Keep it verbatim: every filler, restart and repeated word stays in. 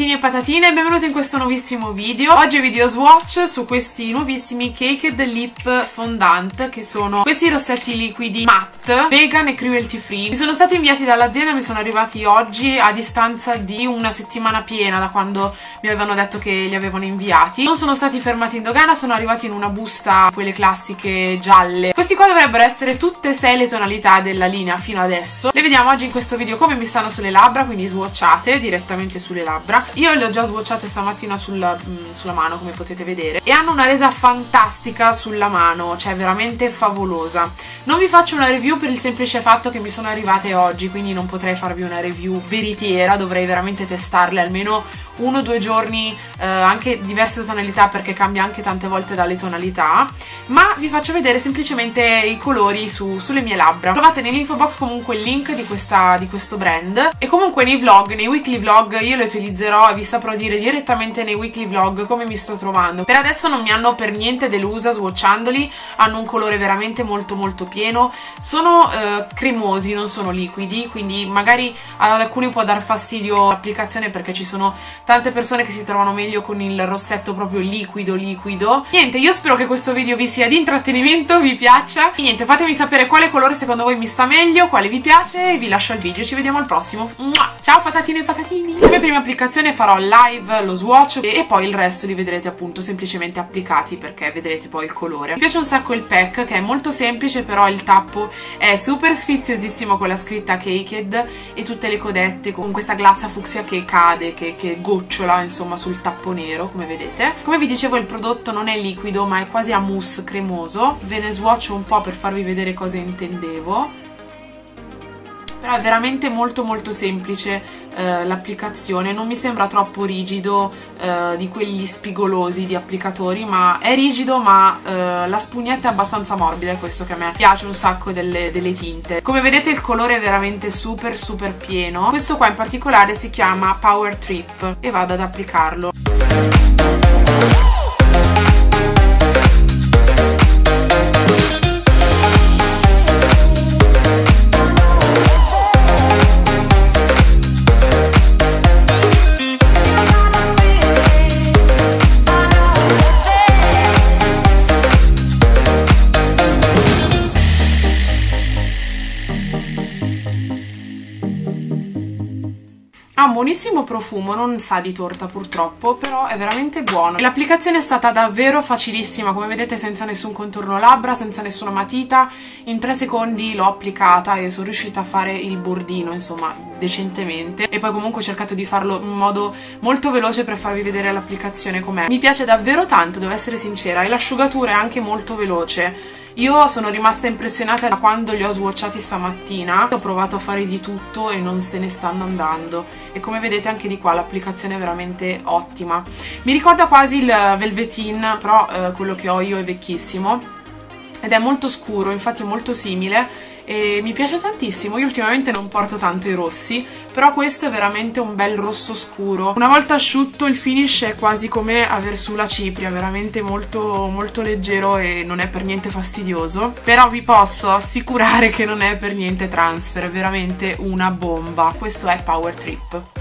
patatini e patatine, benvenuti in questo nuovissimo video. Oggi video swatch su questi nuovissimi Caked Lip Fondant, che sono questi rossetti liquidi matte, vegan e cruelty free. Mi sono stati inviati dall'azienda, mi sono arrivati oggi a distanza di una settimana piena da quando mi avevano detto che li avevano inviati. Non sono stati fermati in dogana, sono arrivati in una busta, quelle classiche gialle. Questi qua dovrebbero essere tutte e sei le tonalità della linea fino adesso. Le vediamo oggi in questo video come mi stanno sulle labbra, quindi swatchate direttamente sulle labbra. Io le ho già swatchate stamattina sulla, mh, sulla mano, come potete vedere, e hanno una resa fantastica sulla mano, cioè veramente favolosa. Non vi faccio una review per il semplice fatto che mi sono arrivate oggi, quindi non potrei farvi una review veritiera, dovrei veramente testarle almeno uno o due giorni, eh, anche diverse tonalità, perché cambia anche tante volte dalle tonalità, ma vi faccio vedere semplicemente i colori su, sulle mie labbra. Trovate nell'info box comunque il link di, questa, di questo brand, e comunque nei vlog, nei weekly vlog io le utilizzerò e vi saprò dire direttamente nei weekly vlog come mi sto trovando. Per adesso non mi hanno per niente delusa swatchandoli, hanno un colore veramente molto molto pieno, sono eh, cremosi, non sono liquidi, quindi magari ad alcuni può dar fastidio l'applicazione perché ci sono tante persone che si trovano meglio con il rossetto proprio liquido liquido. Niente, io spero che questo video vi sia di intrattenimento, vi piaccia, e niente, fatemi sapere quale colore secondo voi mi sta meglio, quale vi piace, e vi lascio al video, ci vediamo al prossimo. Ciao patatine e patatini! Come prima applicazione farò live lo swatch e, e poi il resto li vedrete appunto semplicemente applicati, perché vedrete poi il colore. Mi piace un sacco il pack, che è molto semplice, però il tappo è super sfiziosissimo con la scritta Caked e tutte le codette con questa glassa fucsia che cade, che, che gocciola insomma sul tappo nero, come vedete. Come vi dicevo, il prodotto non è liquido ma è quasi a mousse cremoso. Ve ne swatcho un po' per farvi vedere cosa intendevo, però è veramente molto molto semplice eh, l'applicazione, non mi sembra troppo rigido eh, di quegli spigolosi di applicatori, ma è rigido, ma eh, la spugnetta è abbastanza morbida, è questo che a me piace un sacco delle, delle tinte. Come vedete il colore è veramente super super pieno. Questo qua in particolare si chiama Power Trip e vado ad applicarlo. Ha un buonissimo profumo, non sa di torta purtroppo, però è veramente buono. L'applicazione è stata davvero facilissima, come vedete, senza nessun contorno labbra, senza nessuna matita. In tre secondi l'ho applicata e sono riuscita a fare il bordino, insomma, decentemente. E poi comunque ho cercato di farlo in modo molto veloce per farvi vedere l'applicazione com'è. Mi piace davvero tanto, devo essere sincera, e l'asciugatura è anche molto veloce. Io sono rimasta impressionata da quando li ho swatchati stamattina, ho provato a fare di tutto e non se ne stanno andando, e come vedete anche di qua l'applicazione è veramente ottima. Mi ricorda quasi il Velveteen, però eh, quello che ho io è vecchissimo ed è molto scuro, infatti è molto simile e mi piace tantissimo. Io ultimamente non porto tanto i rossi, però questo è veramente un bel rosso scuro. Una volta asciutto il finish è quasi come aver su la cipria, veramente molto molto leggero e non è per niente fastidioso, però vi posso assicurare che non è per niente transfer, è veramente una bomba. Questo è Power Trip.